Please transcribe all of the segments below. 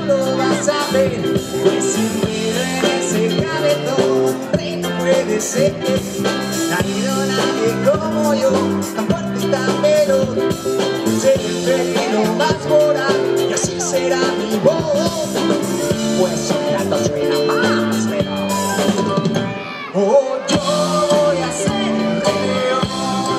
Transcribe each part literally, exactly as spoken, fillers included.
lo vas a ver, pues sin miedo en ese cabezón, rey no puede ser. No ha habido nadie como yo, tan fuerte y tan veloz. Seré el felino más voraz y así será mi voz, pues un gato suena más veloz. Oh, yo voy a ser el rey león.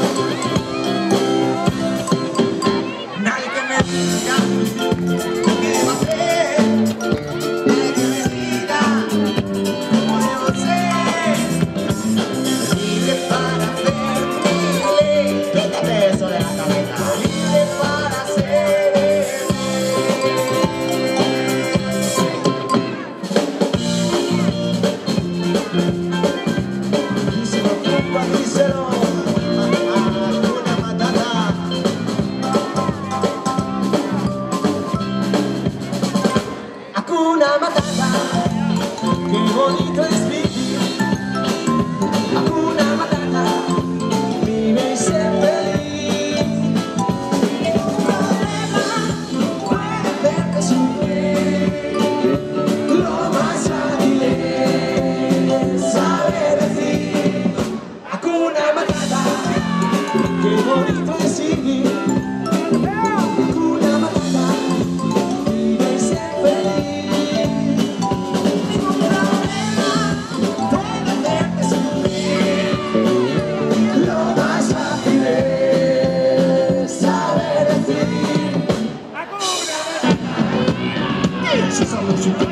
Nadie que me diga qué debo hacer, nadie que me diga cómo debo ser. Libre para hacer miles, quítate eso de la cabeza. Libre para ser díselo, compa, díselo. Hakuna Matata. Hakuna Matata, qué bonito es vivir. Hakuna Matata, vive y sé feliz. Ningún problema puede hacerte sufrir. Lo más fácil es saber decir Hakuna Matata, qué bonito es vivir. Hakuna Matata, vive y sé feliz. Ningún problema puede hacerte sufrir. Lo más fácil es saber decir Hakuna Matata. Eso es algo súper.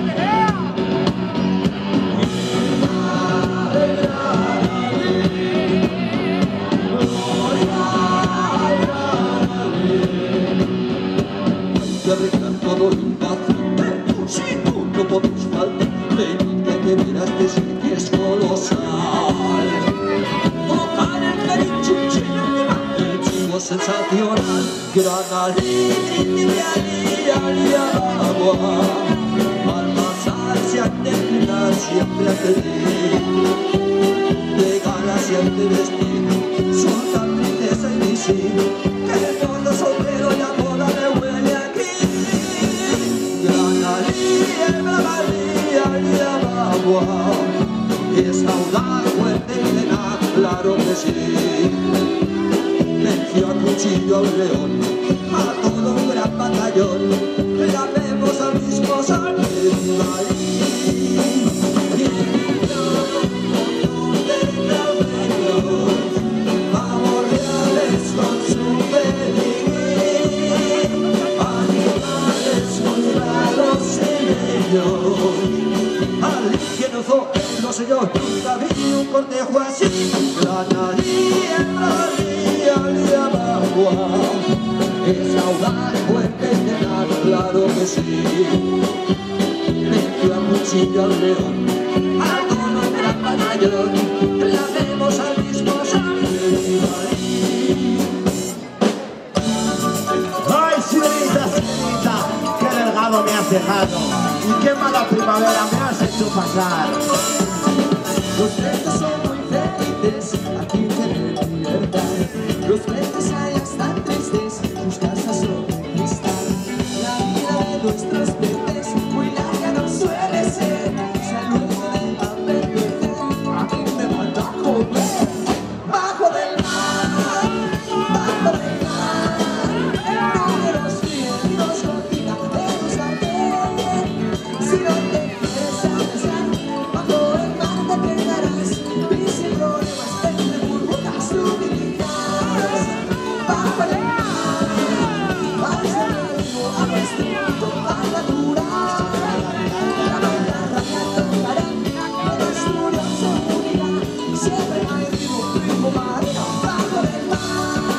Que arreglar todo lo impaciente, si tú no podés faltar, venite que verás que sí que es colosal. Tocar el carichuchino, el chingo sensacional, gran alegría, alegría, agua. Al pasar se antena siempre feliz, de gala siempre vestido, son tan princesa y misil, que todo soltero y amor le huele aquí. Gran alegría, alegría, agua, es audaz, fuerte y tenaz, claro que sí. Venció a cuchillo al león, a todo un gran batallón, la vemos al mismo sangre. No sé yo, nunca vi un cortejo así. La nariz, la nariz, agua, es audaz, fuerte y tenaz, claro que sí. Metió a cuchillo al león, a todo un gran batallón, la vemos al mismo sangre. Ay, sirenita, sirenita, qué delgado me has dejado y qué mala primavera me has hecho pasar. Los pretos son muy felices, aquí tienen libertad. Los pretos allá están tristes, sus casas son de cristal. La vida de nuestros peces muy larga no suele ser. Saludo de papel verde, aquí me manda a comer. Bajo del mar, bajo del mar, no los vientos contigo debes hacer. Si no te quieres abrazar, bajo el mar te quedarás. Y sin problemas entre burbujas tú vivirás. Bajo el mar, vas a nuevo a nuestro mundo para curar. La maldad ya tocará, el estudio se morirá. Y siempre hay vivo, vivo marino bajo el mar.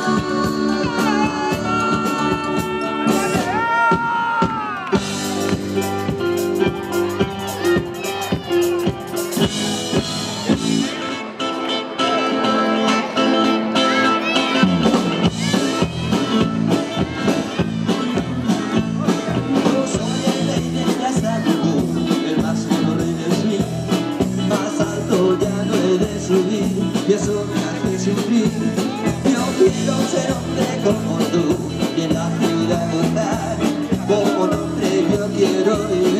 Yo soy el rey de la salud, el más alto rey del swing. Más alto ya no he de subir, y eso me hace sufrir. Yo quiero ser hombre como tú, y en la ciudad gozar. Como un hombre yo quiero vivir.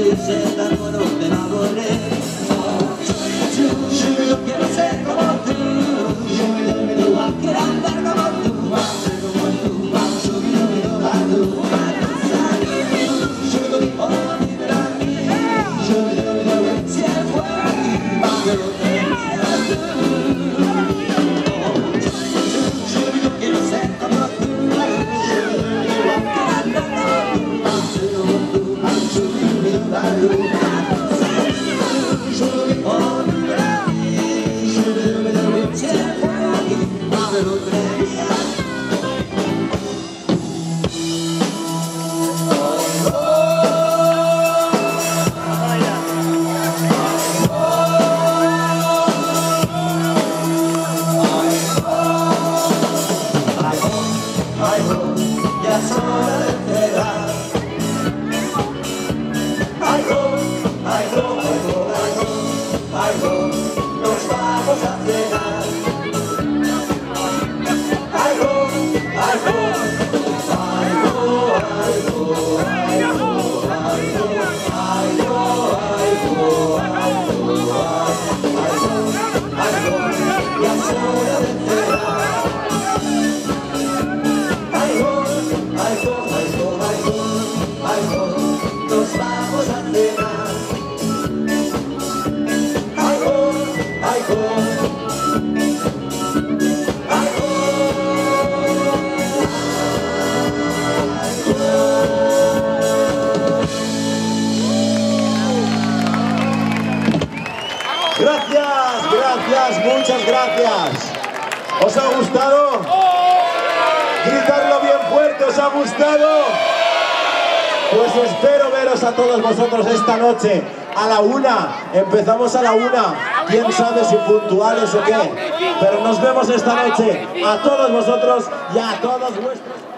muchas gracias. ¿Os ha gustado? Gritarlo bien fuerte, ¿os ha gustado? Pues espero veros a todos vosotros esta noche a la una. Empezamos a la una. Quién sabe si puntuales o qué. Pero nos vemos esta noche a todos vosotros y a todos vuestros...